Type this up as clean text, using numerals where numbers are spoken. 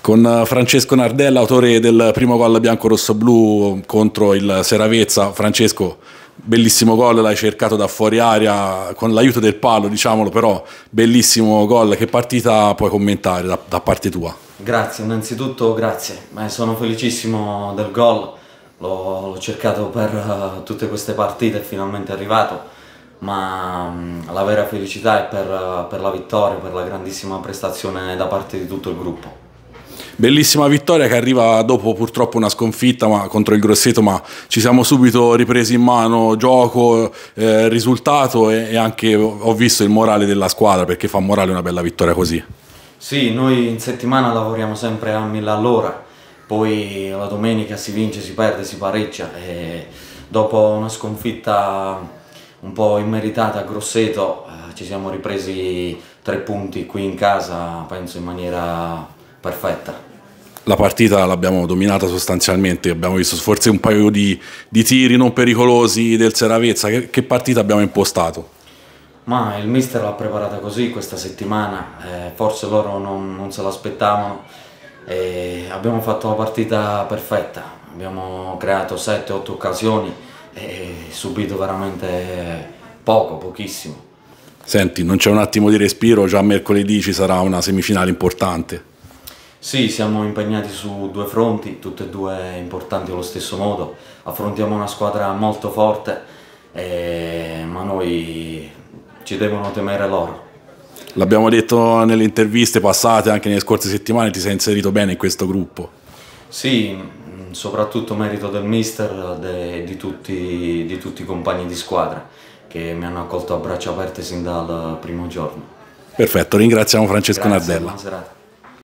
Con Francesco Nardella, autore del primo gol bianco-rosso-blu contro il Seravezza. Francesco, bellissimo gol, l'hai cercato da fuori area con l'aiuto del palo, diciamolo, però bellissimo gol. Che partita puoi commentare da parte tua? Grazie, innanzitutto grazie, sono felicissimo del gol, l'ho cercato per tutte queste partite, è finalmente arrivato, ma la vera felicità è per la vittoria, per la grandissima prestazione da parte di tutto il gruppo. Bellissima vittoria che arriva dopo purtroppo una sconfitta contro il Grosseto, ma ci siamo subito ripresi in mano gioco, risultato e anche ho visto il morale della squadra, perché fa morale una bella vittoria così. Sì, noi in settimana lavoriamo sempre a 1000 all'ora, poi la domenica si vince, si perde, si pareggia e dopo una sconfitta un po' immeritata a Grosseto ci siamo ripresi 3 punti qui in casa, penso in maniera perfetta. La partita l'abbiamo dominata sostanzialmente, abbiamo visto forse un paio di tiri non pericolosi del Seravezza. Che partita abbiamo impostato? Ma il mister l'ha preparata così questa settimana, forse loro non se l'aspettavano e abbiamo fatto la partita perfetta, abbiamo creato 7-8 occasioni e subito veramente pochissimo. Senti, non c'è un attimo di respiro, già mercoledì ci sarà una semifinale importante. Sì, siamo impegnati su 2 fronti, tutte e 2 importanti allo stesso modo, affrontiamo una squadra molto forte, ma noi ci devono temere loro. L'abbiamo detto nelle interviste passate, anche nelle scorse settimane, ti sei inserito bene in questo gruppo. Sì, soprattutto merito del mister e di tutti i compagni di squadra che mi hanno accolto a braccia aperte sin dal primo giorno. Perfetto, ringraziamo Francesco Grazie, Nardella. buona serata.